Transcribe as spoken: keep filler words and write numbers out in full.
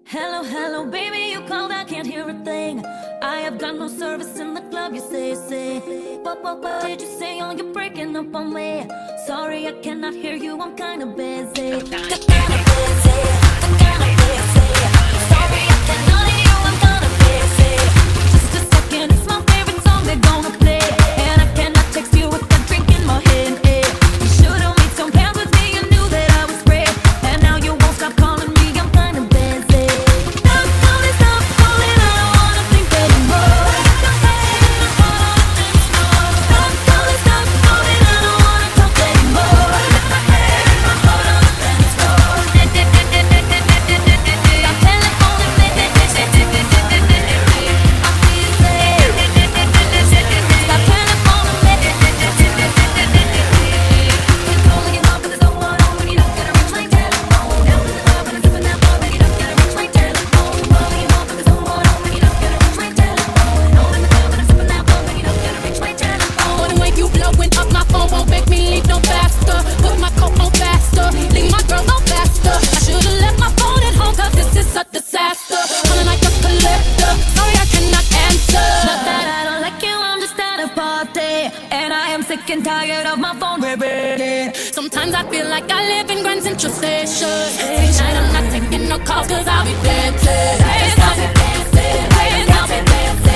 Hello, hello, baby, you called, I can't hear a thing. I have got no service in the club, you say, say. What, what, what did you say? Oh, you're breaking up on me. Sorry, I cannot hear you, I'm kinda busy. I'm kinda busy, I'm kinda busy. Sorry, I cannot hear you, I'm kinda busy. Just a second, it's my favorite song they're gonna play. And I cannot text you with that drink in my hand. Eh. You should've made some plans with me, you knew that I was free. And now you won't stop calling me, I'm kinda busy. Stop calling, stop calling, I don't wanna think anymore. Stop calling, stop calling, I don't wanna talk anymore. Stop telephoning me, stop telephoning me. Sick and tired of my phone ringing. Sometimes I feel like I live in Grand Central Station. Tonight I'm not taking no calls cause I'll be dancing. I'll be dancing, I'll be dancing.